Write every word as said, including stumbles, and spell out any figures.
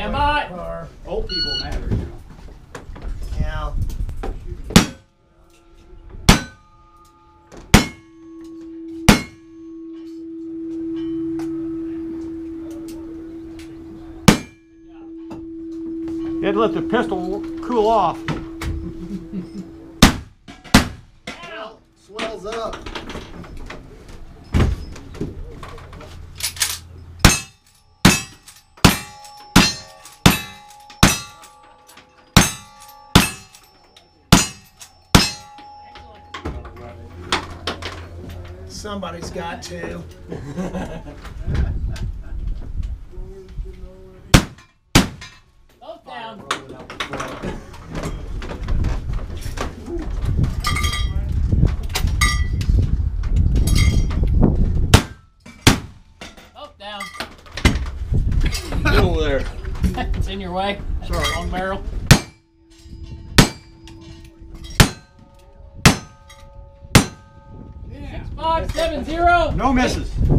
Stand by. Car. Old people matter, you know. Yeah. You had to let the pistol cool off. Ow. Swells up. Somebody's got to. Both down. Both down. Get over there. It's in your way. That's Sorry. a long barrel. Six, five, seven, zero. No misses.